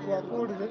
wakuli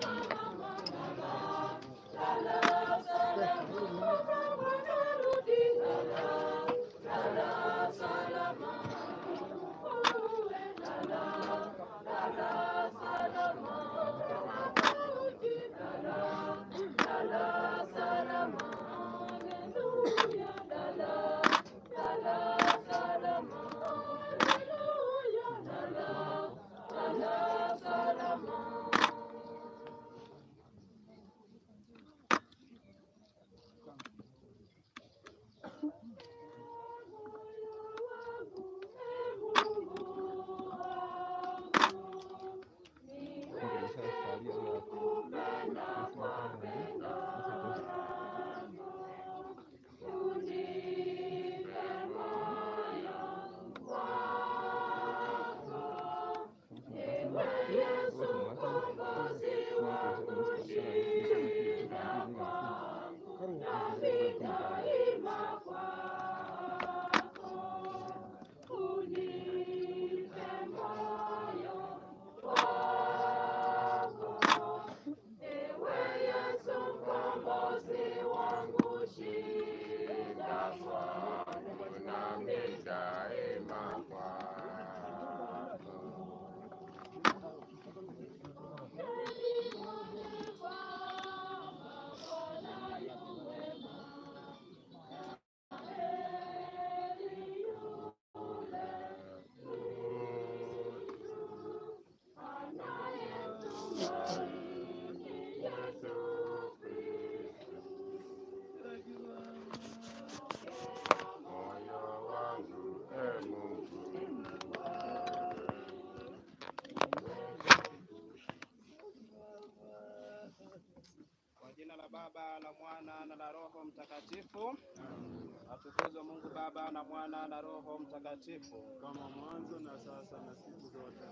Baba na Mwana na Roho Mtakatifu. Atukuzwe Mungu Baba na Mwana na Roho Mtakatifu, kama mwanzo na sasa na siku zote.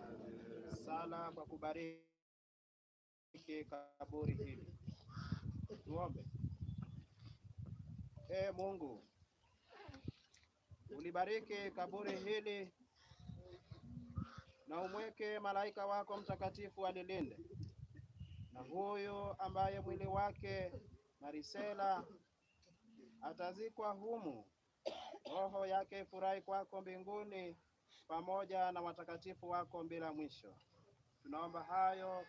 Sala kwa kubariki kaburi hili. Tuombe. Mungu, ulibariki kaburi hili na umweke malaika wako mtakatifu alilinde, na huyo ambaye mwili wake Marisela atazikwa humu, roho yake ifurahi kwako mbinguni pamoja na watakatifu wako bila mwisho. Tunaomba hayo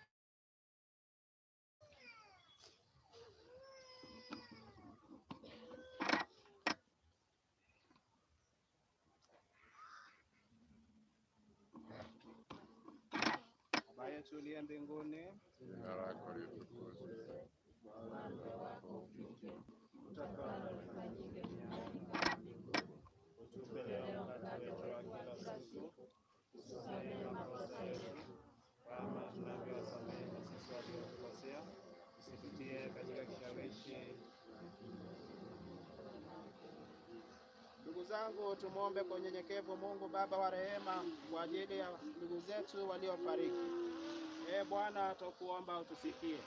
Baba yetu uliye mbinguni, Jina lako litukuzwe, ufalme wako ufike, utakalo lifanyike duniani kama mbinguni. Utupe leo mkate wetu wa kila siku, utusamehe makosa yetu kama tunavyowasamehe na sisi waliotukosea, usitutie katika kishawishi. Ndugu zangu, tumwombe kwa unyenyekevu Mungu Baba wa rehema kwa ajili ya ndugu zetu waliofariki. Bwana, tukuomba utusikie.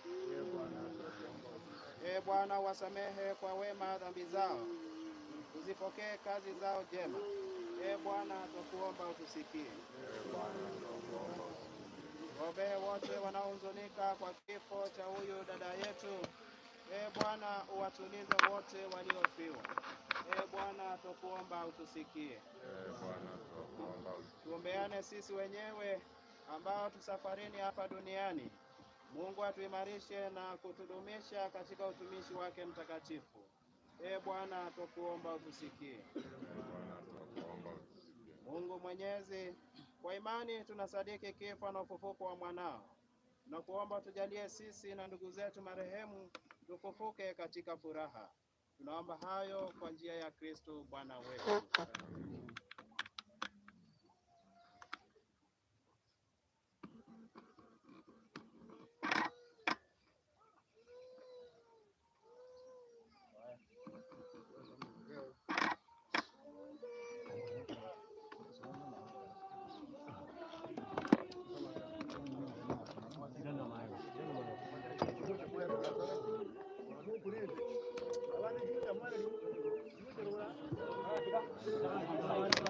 Bwana, wasamehe kwa wema dhambi zao, uzipokee kazi zao jema. Bwana, tukuomba utusikie. Ombee wote wanaohuzunika kwa kifo cha huyu dada yetu. Bwana, uwatulize wote waliofiwa. Bwana, tukuomba utusikie. Tuombeane sisi wenyewe ambao tusafarini hapa duniani. Mungu atuimarishe na kutudumisha katika utumishi wake mtakatifu. Bwana, tukuomba utusikie. Mungu Mwenyezi, kwa imani tunasadiki kifo na ufufuko wa mwanao. Tunakuomba tujalie sisi na ndugu zetu marehemu tufufuke katika furaha. Tunaomba hayo kwa njia ya Kristo Bwana wetu. Thank you.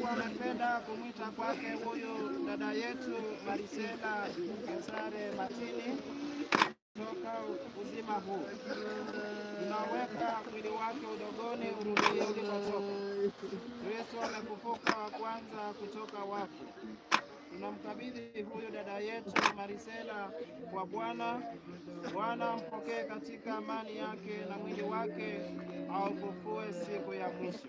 Mungu amependa kumwita kwake huyu dada yetu Marisela Cesare Martini kutoka uzima huu. Tunaweka mwili wake udogoni urudie ulikotoka. Kristo amefufuka wa kwanza kutoka wafu. Tunamkabidhi huyu dada yetu Marisela kwa Bwana. Bwana mpokee katika amani yake na mwili wake aufufue siku ya mwisho.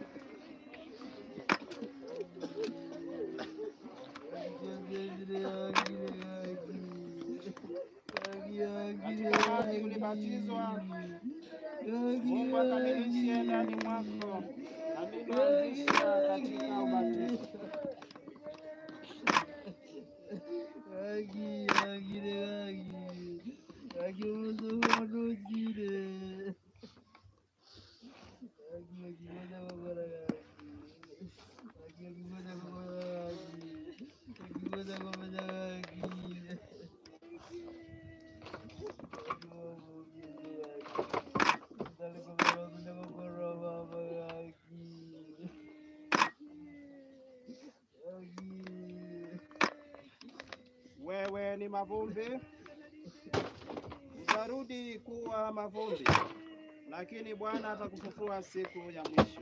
Katika maji ulibatizwa, Mungu akamilishe ndani mwako aliloanzisha katika ubatizo. Wewe ni mavumbi, utarudi kuwa mavumbi, lakini Bwana atakufufua siku ya mwisho.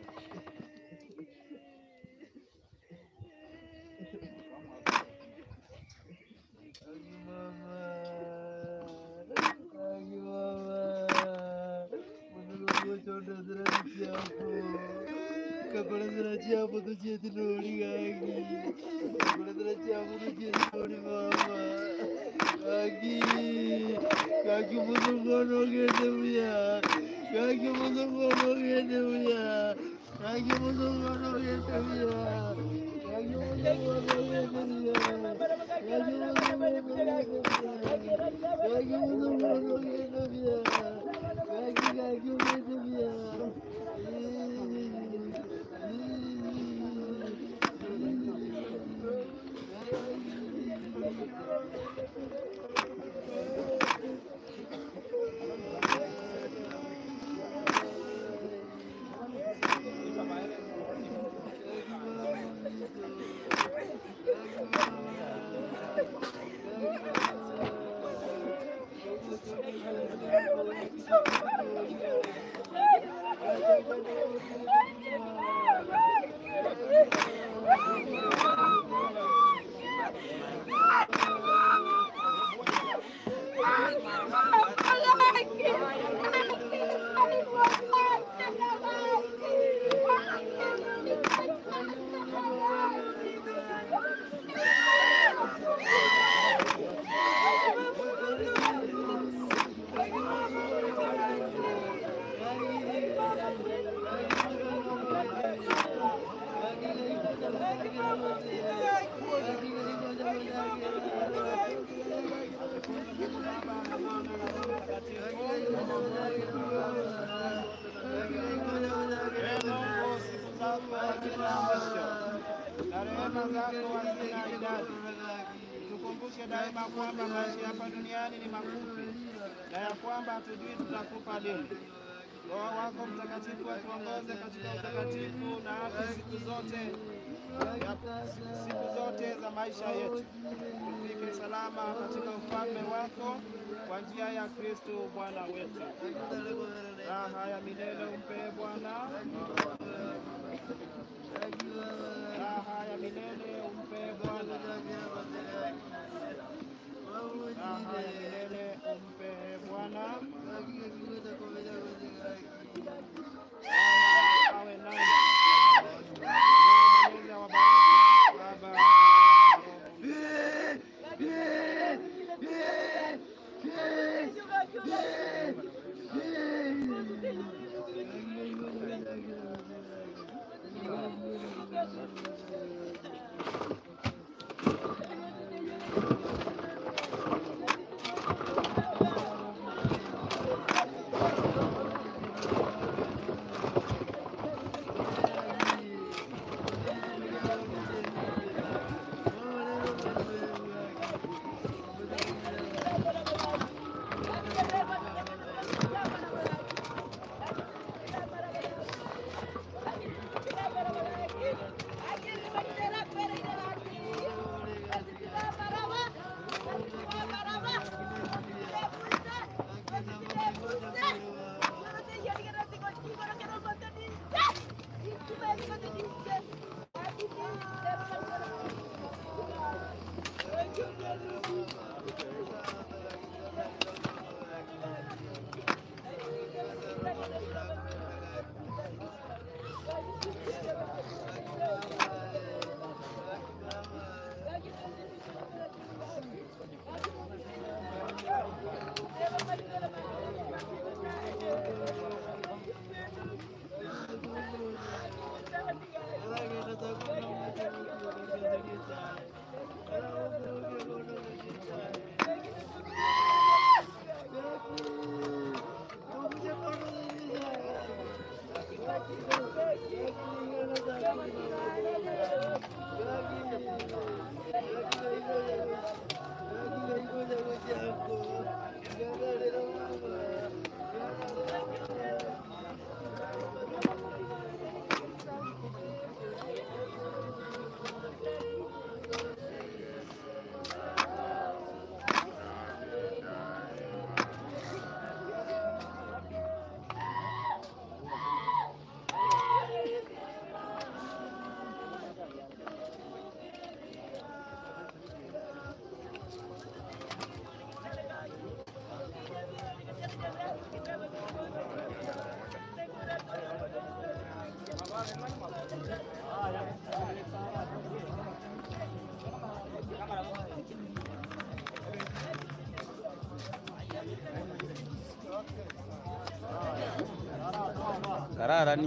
Na rehema zako hazina idadi. Tukumbushe daima kwamba maisha hapa duniani ni mafupi na ya kwamba hatujui tutakufa lini. Roho wako Mtakatifu atuongoze katika utakatifu na haki siku zote za maisha yetu. Tufike salama katika ufalme wako kwa njia ya Kristo Bwana wetu. Raha ya milele umpe Bwana. Raha ya milele umpe Bwana. Raha ya milele umpe Bwana. Awe nani. Mungu awabariki Baba. Sararani.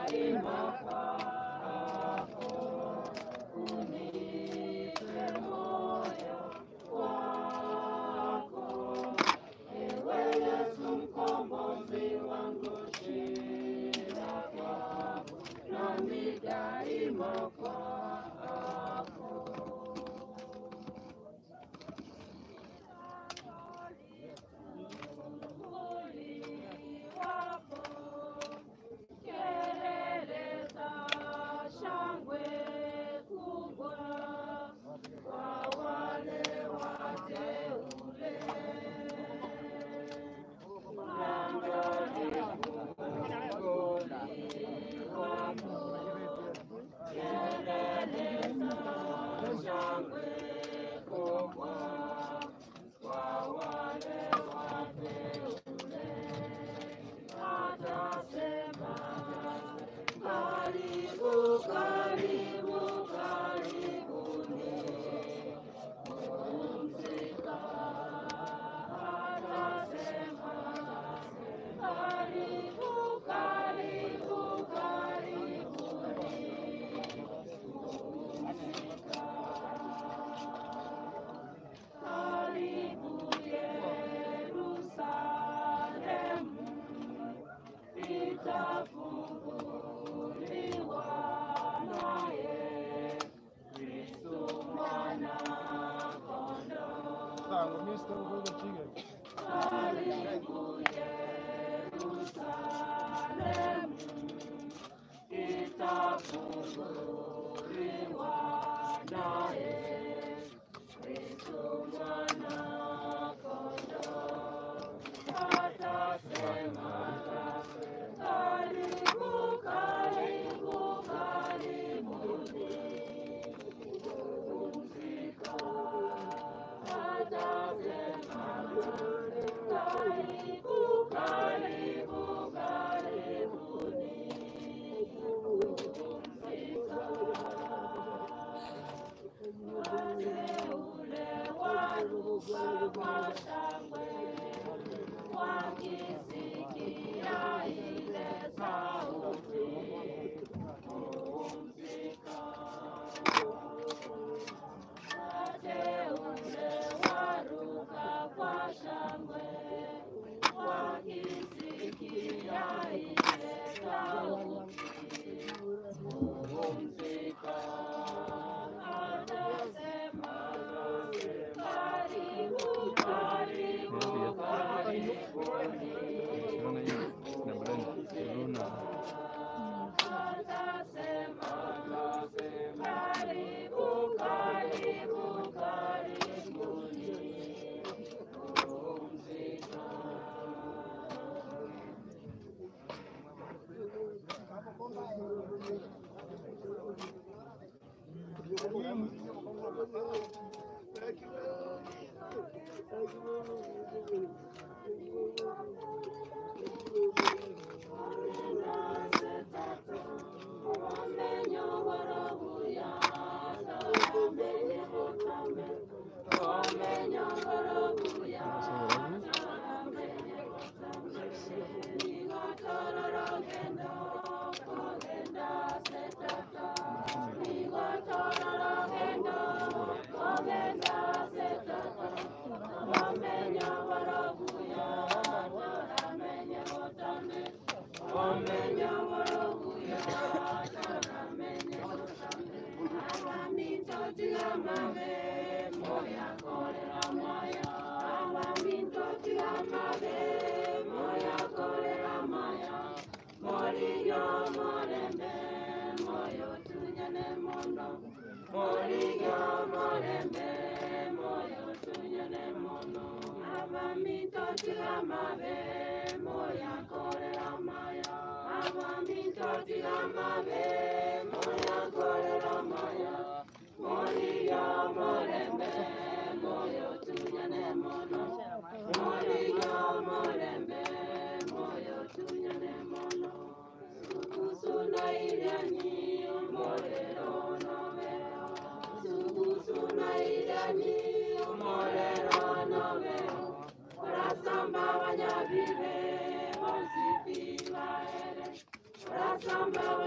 Samba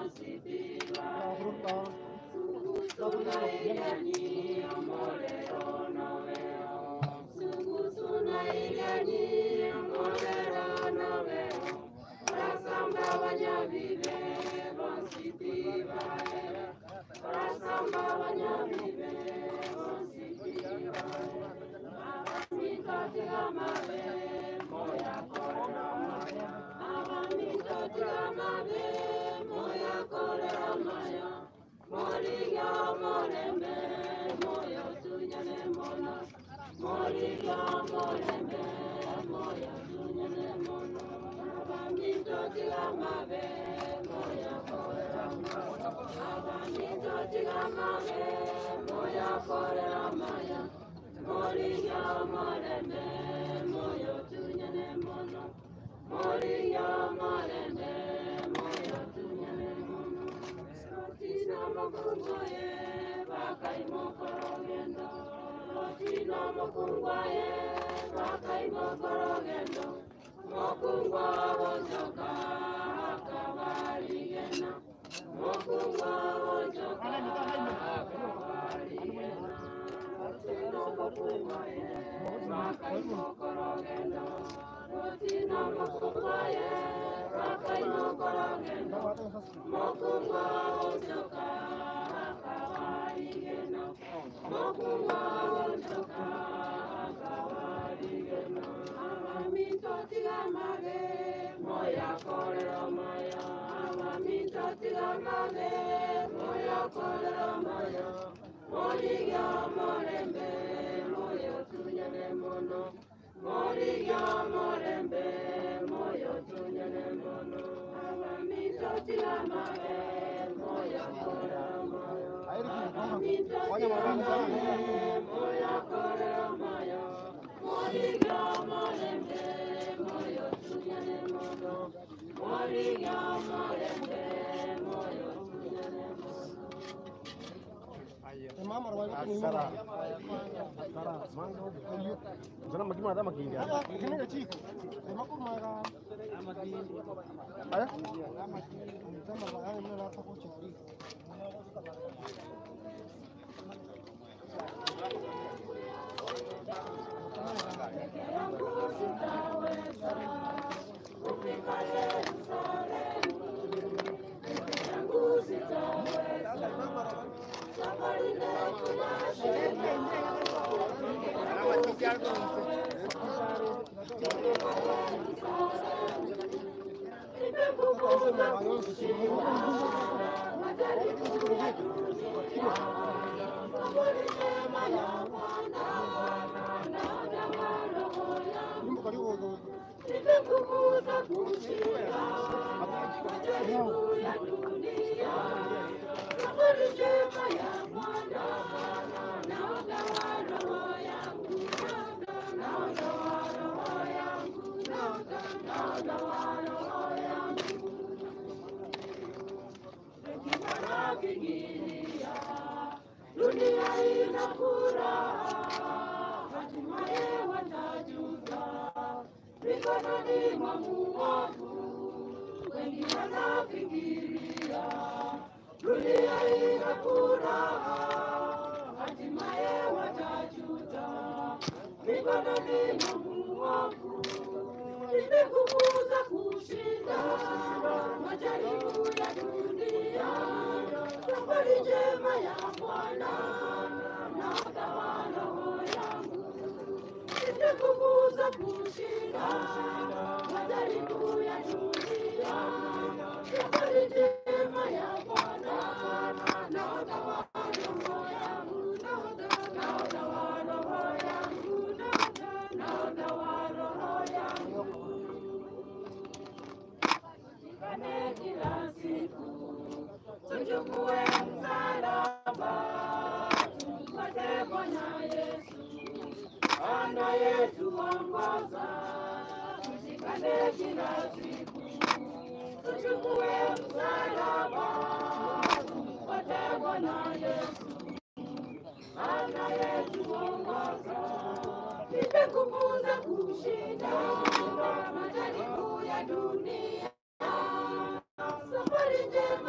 Safari njema ya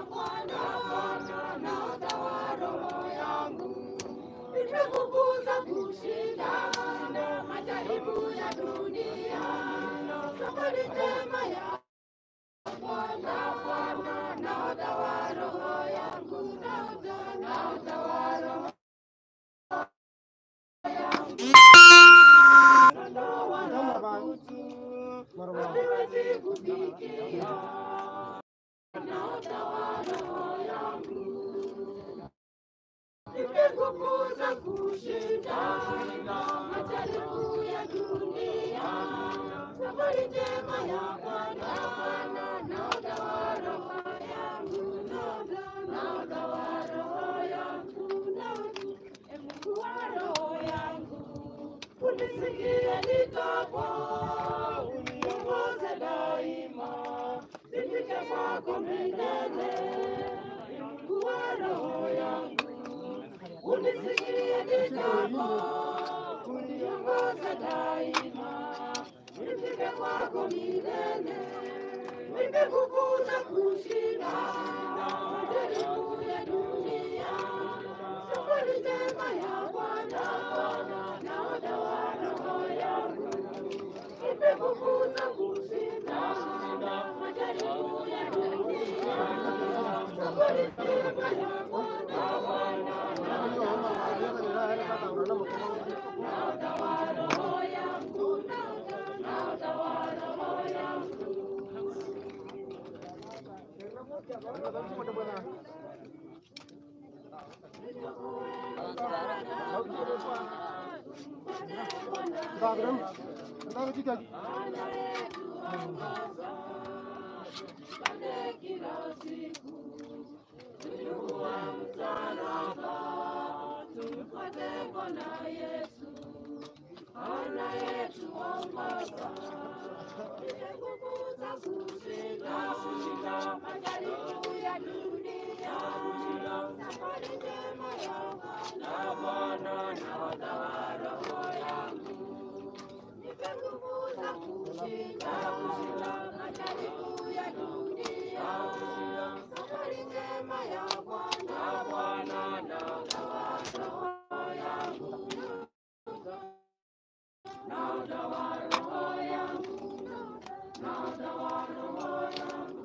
Bwana, nahodha wa roho yangu. Nimekufunza kushinda majaribu ya dunia. Safari njema ya Bwana, nahodha wa roho yangu. Nahodha wa roho yangu. Hasiwezi kufikia. Nahodha wa roho yangu. Nimekufunza kushinda majaribu ya dunia. Safari njema ya Bwana, nahodha wa roho yangu. Nahodha wa roho yangu. Mungu wa roho yangu, unisikie nitapo, uniongoze daima, nifike kwako milele. Mungu wa roho yangu, unisikie nitapo, uniongoze daima, nifike kwako milele. Nimekufunza kushinda majaribu ya dunia. Safari njema ya Bwana, nahodha wa roho yangu. Nimekufunza kushinda majaribu ya dunia. Safari njema ya Bwana, nahodha wa roho yangu. Nahodha wa roho yangu. Kila siku tuinua msalaba, tumfuate Bwana Yesu anayetuongoza. Nimekufunza kushinda majaribu ya dunia. Safari njema ya Bwana, nahodha wa roho yangu. Nimekufunza kushinda majaribu ya dunia. Safari njema ya Bwana, nahodha wa roho yangu. Nahodha wa roho yangu. Nahodha wa roho yangu.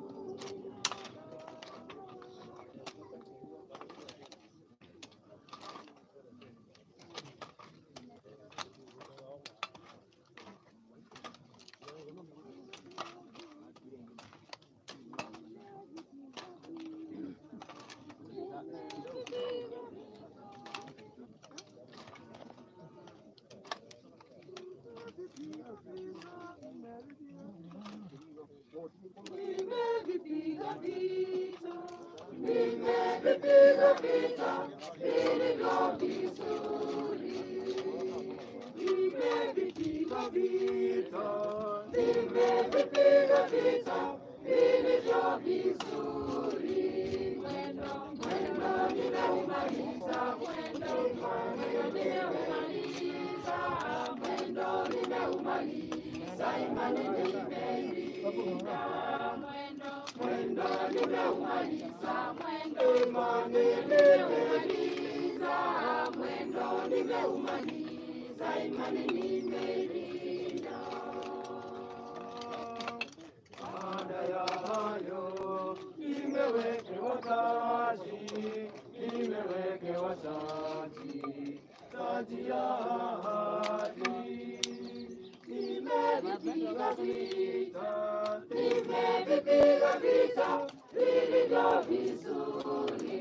Nimevipiga vita, nimevipiga vita vilivyo vizuri. Nimevipiga vita, nimevipiga vita vilivyo vizuri. Mwendo nimeumaliza, mwendo nimeumaliza, mwendo nimeumaliza, imani nimeilinda. Mwendo nimeumaliza, mwendo imani nimeumaliza, mwendo nimeumaliza, imani nimeilinda. Baada ya hayo nimewekewa taji ya ahadi. Nimevipiga vita, nimevipiga vita vilivyo vizuri.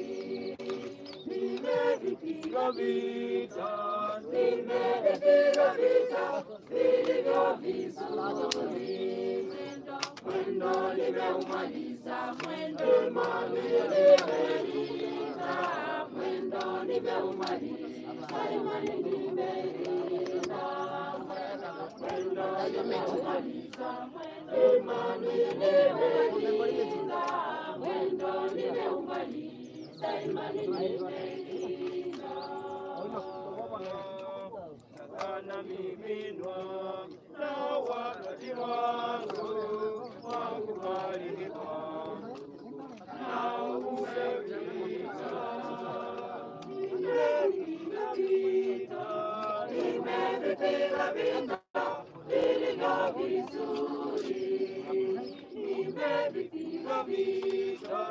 Nimevipiga vita, nimevipiga vita vilivyo vizuri. Mwendo nimeumaliza, mwendo imani nimeilinda. Mwendo nimeumaliza, imani nimeilinda. Mwendo nimeumaliza, imani nimeilinda. Mwendo nimeumaliza, imani nimeilinda. Sana miminwa na wakati wangu wa kubariki kwangu. vita vilivyo vizuri, nimevipiga vita,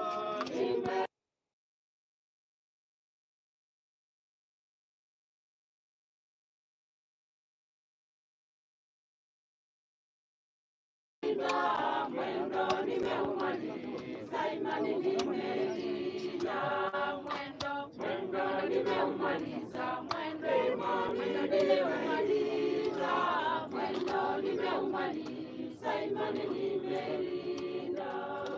mwendo nimeumaliza, imani nimelinda, mwendo nimeumaliza, mwendo imani nimeumaliza, mwendo nimeumaliza, imani nimelinda.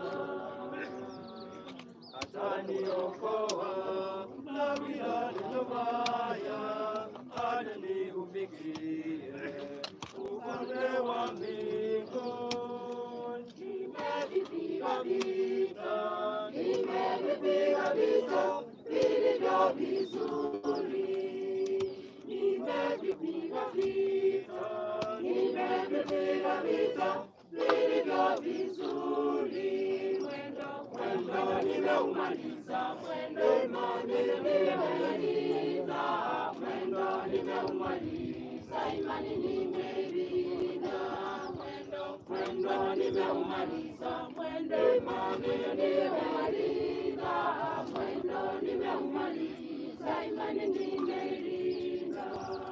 Ataniokoa na milele mbaya, hadi niufikie upande wa mbinguni. Nimevipiga vita, nimevipiga vita vilivyo vizuri, nimevipiga vita, nimevipiga vita vilivyo vizuri, mwendo nimeumaliza, mwendo imani nimeumaliza, mwendo nimeumaliza, imani nimelinda, mwendo nimeumaliza, mwendo imani nimeumaliza, mwendo nimeumaliza, imani nimelinda.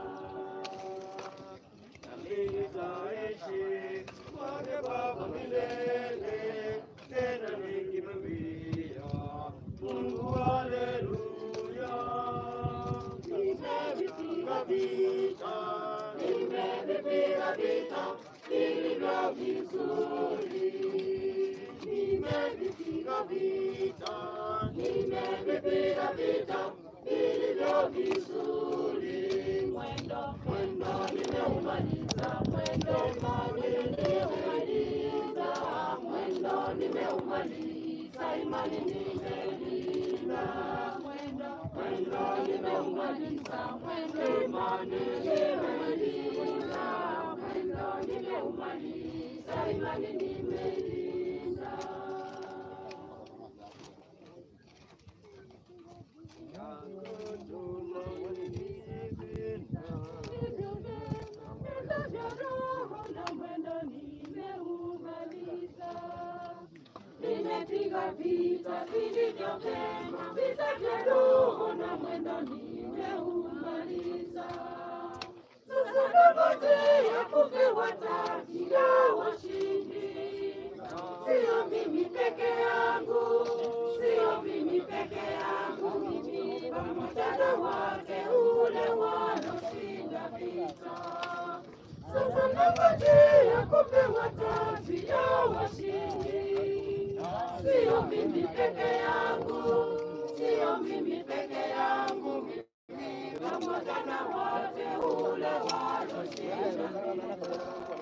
Nami nitaishi kwake Baba milele, tena nikimwambia Mungu haleluya. Nimevipiga vita, nimevipiga vita vilivyo vizuri, nimevipiga vita, nimevipiga vita vilivyo vizuri, mwendo nimeumaliza, mwendo imani nimeumaliza, mwendo nimeumaliza, imani nimelinda, mwendo nimeumaliza, mwendo imani nimeumaliza, mwendo nimeumaliza, imani nimelinda. Nimepiga vita vilivyo vyema, vita vya roho na mwendo nimeumaliza. Sasa nangojea kupewa taji ya washindi. Sio mimi peke yangu, sio mimi peke yangu, mimi pamoja na wateule wanaoshinda vita. Sasa nangojea kupewa taji ya washindi. Sio mimi peke yangu, sio mimi peke yangu, mimi pamoja na wateule wanaoshinda vita.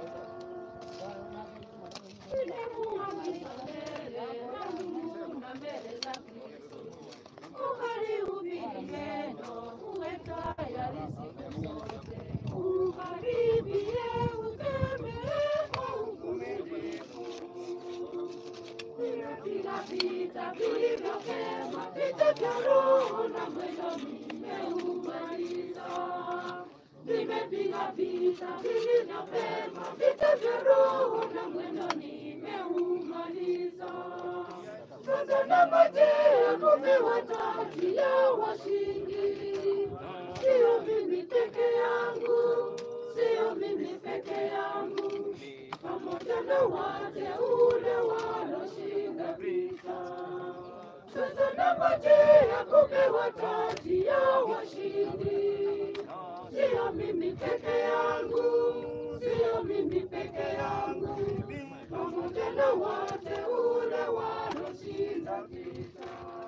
Vita vilivyo vyema, vita vya roho na mwendo nimeumaliza. Nimepiga vita vilivyo vyema, vita vya roho na mwendo nimeumaliza. Sasa nangojea kupewa taji ya washindi. Sio mimi peke yangu, sio mimi peke yangu, pamoja na wateule wanaoshinda vita. Sasa nangojea kupewa taji ya washindi. Sio mimi peke yangu, sio mimi peke yangu, pamoja na wateule wanaoshinda vita.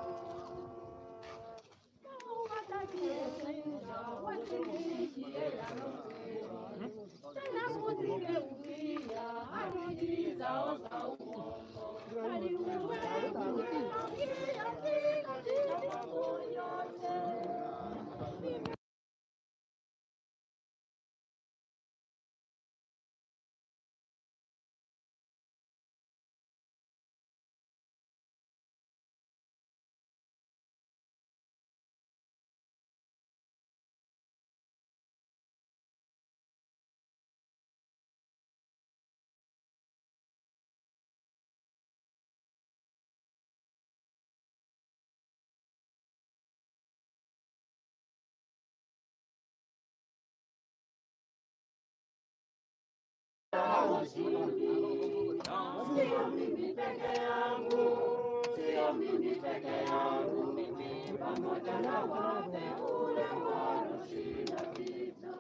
Tena muzigeukia hadithi zao za uongo, bali wewe Sio mimi peke yangu, sio mimi peke yangu, mimi pamoja na wateule wanaoshinda vita.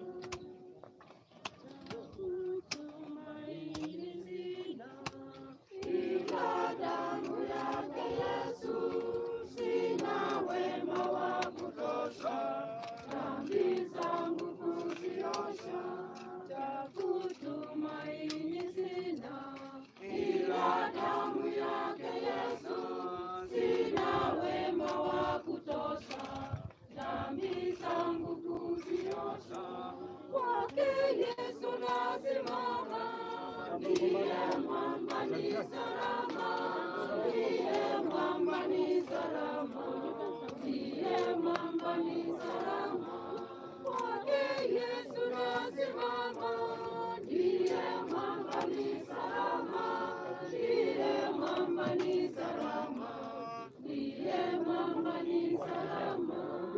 Tumaini sina ila damu yake Yesu, sina wema wa kutosha, dhambi zangu kuziosha. Cha kutumaini sina ila damu yake Yesu, sina wema wa kutosha, dhambi zangu kuziosha. Kwake Yesu nasimama, ndiye mwamba ni salama, ndiye mwamba ni salama, ndiye mwamba ni salama. Kwake Yesu nasimama, ndiye mwamba ni salama, ndiye mwamba ni salama, ndiye mwamba ni salama.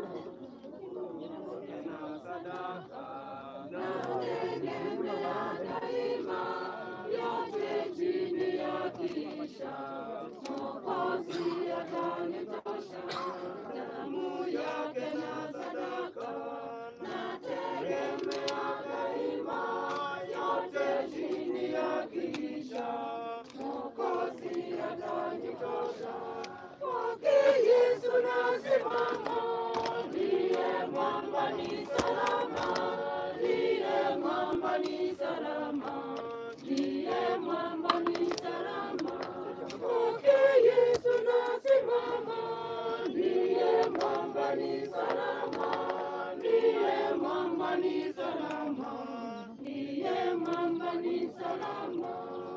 Nategemea daima, yote chini ya kisha, Mwokozi atanitosha, damu yake na sadaka. Nategemea daima, yote chini ya kisha, Mwokozi atanitosha. Kwake Yesu nasimama, ndiye mwamba ni salama, ndiye mwamba ni salama, ndiye mwamba ni salama. Kwake Yesu nasimama, ndiye mwamba ni salama, ndiye mwamba ni salama, ndiye mwamba ni salama.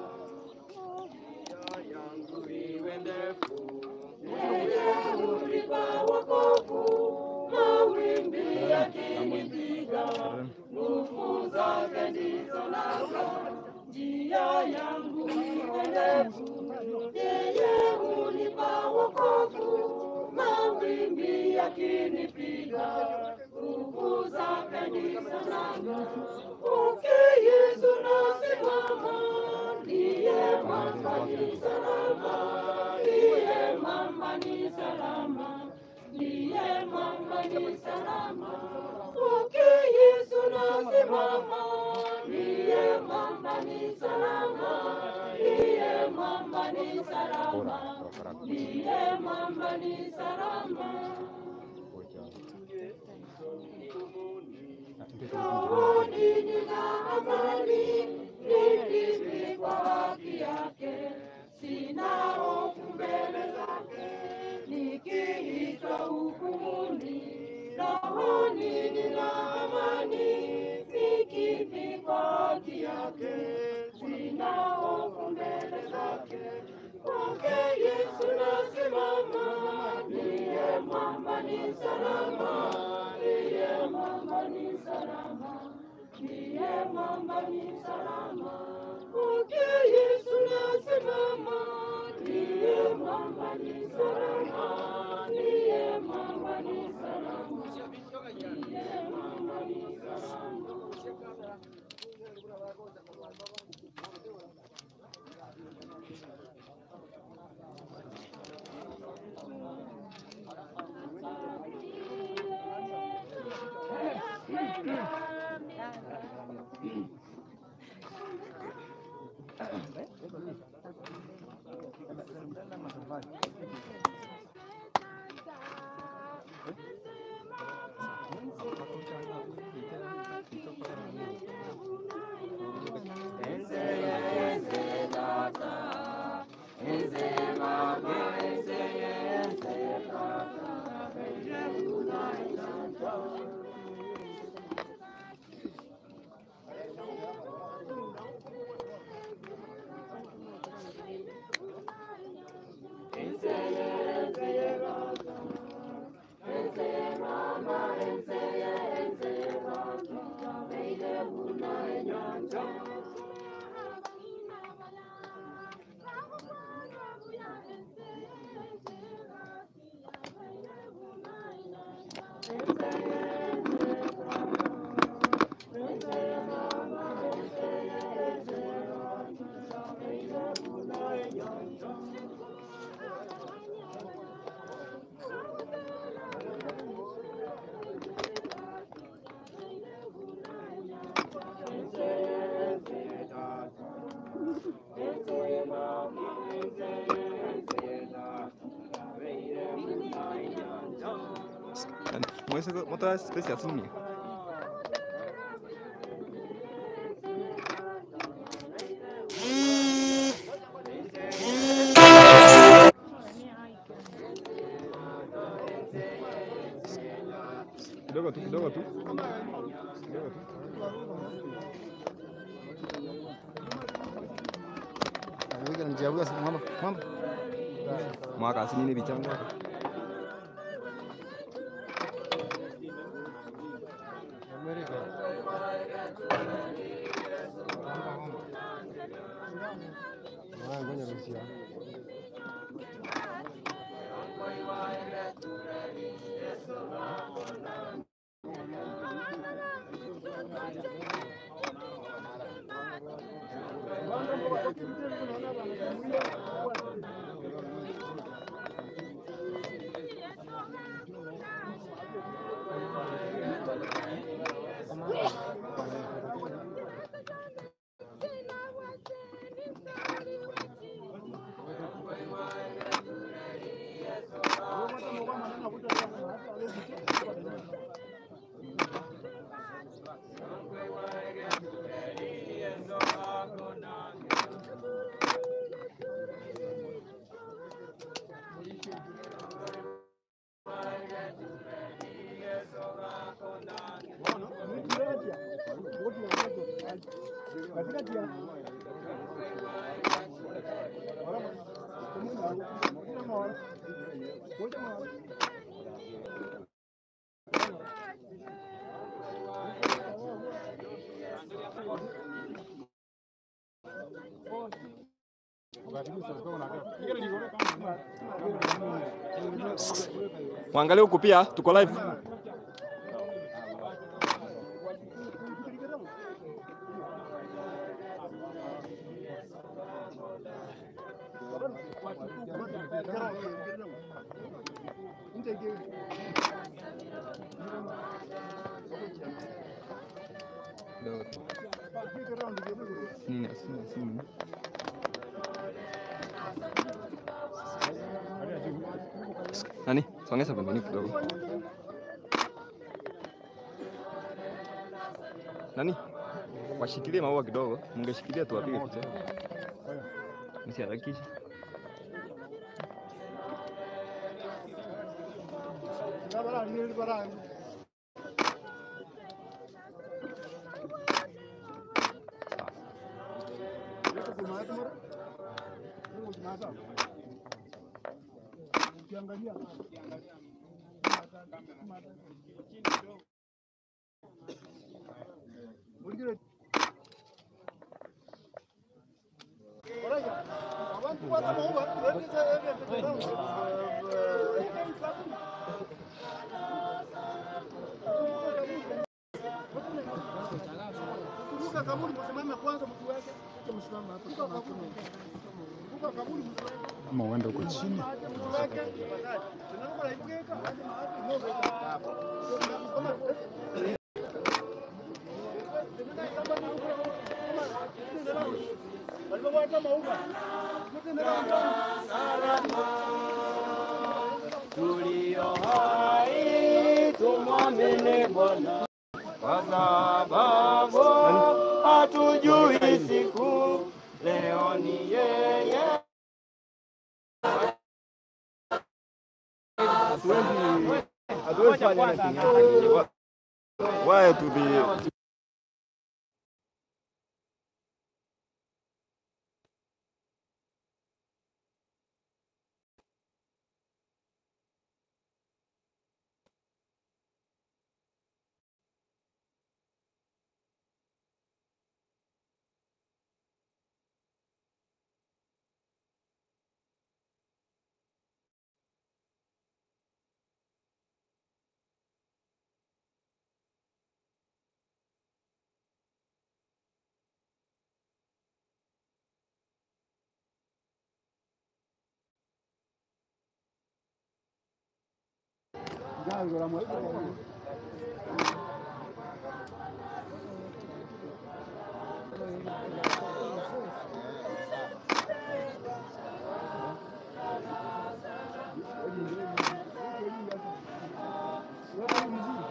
yangu iwe ndefu, Yeye hunipa wokovu, mawimbi yakinipiga, nguvu zake ndizo nanga. Njia yangu iwe ndefu, yeye hunipa wokovu, mawimbi yakinipiga, nguvu zake ndizo nanga. Kwake Yesu nasimama, ndiye mwamba ni salama, ndiye mwamba ni salama, ndiye mwamba ni salama. Kwake Yesu nasimama, ndiye mwamba ni salama, ndiye mwamba ni salama, ndiye mwamba ni salama. Rohoni nina amani, nikiishi kwa haki yake, sina hofu mbele zake, nikiitwa hukumuni. Rohoni nina amani, nikiishi kwa haki yake, sina hofu mbele zake. Kwake Yesu nasimama, ndiye mwamba ni salama, ndiye mwamba ni salama, ndiye mwamba ni salama. Kwake Yesu nasimama, ndiye mwamba ni salama, ndiye mwamba ni salama, ndiye mwamba ni salama. motor space ya sini. Kidogo tu. Kidogo tu. Wewe unajua mambo. Mwaka sini ni bichanga. Muangalie huku pia tuko live. Sini. Nani? Songeza pembeni kidogo. Nani? Washikilie maua kidogo. Mungeshikilia tuwapige picha. Msiharakishe. Ama uende huko chini. Tulio hai tumwamini Bwana, kwa sababu hatujui siku, leo ni yeye. Hatuwezi fanya anything. Why to be Wewe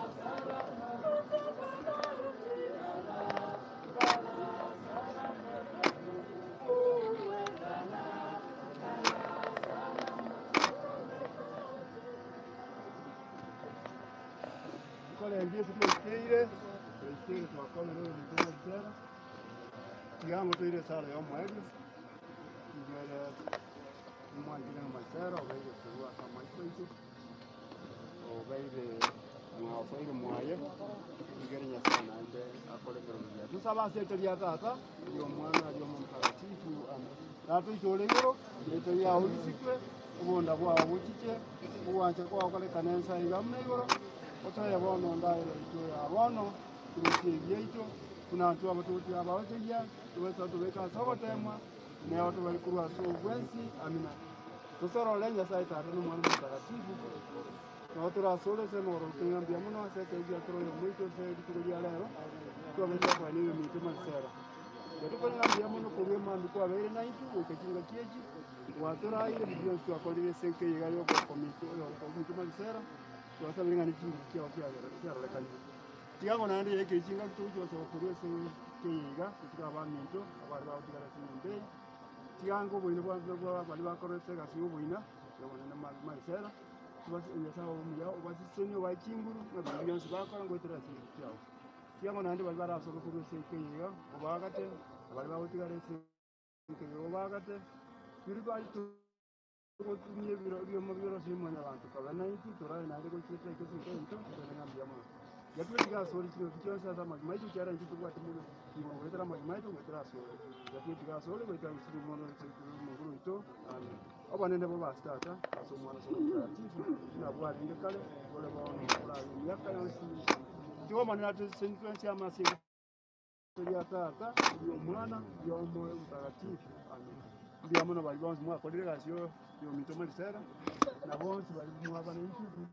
twakole Yesu twikire twakole leo ndio tena kiango tuile sala ya mwezi ngere mwangine masera obaire kuwa kama hicho obaire mwafaire mwaye ngere nyasana ande akole kero tusaba seteria tata ndio mwana ndio mtakatifu nato itolegero ndio ya ulisikwe ubonda bwa buchiche uwanje kwa kole kanensa igamne igoro otaya bono ndaire ito ya bono tuliye ito kuna watu abatuti abaoteja tuweza tuweka sawa tema na watu walikuwa so wensi amina tusoro lenya sai tatu no mwana mtakatifu na watu rasole sema orotengambia muno asete ya toro yo muito se tukulia lero tuweza kwa niwe mitema sera Yatuko ngambia muno kuwe mandu kwa bere na itu ukekinga kieji watora ile bidio kwa kolire senke yigayo kwa komito yo mitema sera tuwasa bilinga ni kingi kia lekani tiago nandi yake kinga tujo so kuwe se kiga kutika baminto abari bautira simbe tiango boine bwa bali bakorese gasiyo boina yo na maisera tubasi yasaba umuya ubasi senyo bakimburu na bidio bakora ngo terasi tiago tiago nandi bali barasoka kuwe se kiga obagate bali bautira senke obagate biri bali tuye biro mabiro simanya abantu kabana iki tora nandi ko kite ko sinke into ngambia mo yatwetiga sori kino kichonsa za majimaito cyara into twati muno ngo wetera majimaito wetera sori yatwetiga sori wetera siri muno nguru ito abanende bo bastata aso mwana so tifu na bwari ndekale ole baona kula yaka yonsi tiwo manana tu influence ya masinga ya tata yo mwana yo moyo mtakatifu amen ndio mwana bali bonzi mwa kodire gasyo yo mitoma lisera na bonzi bali mwa bana into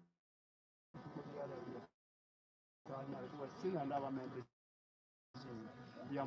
Kanya kwa sina ndaba mente ya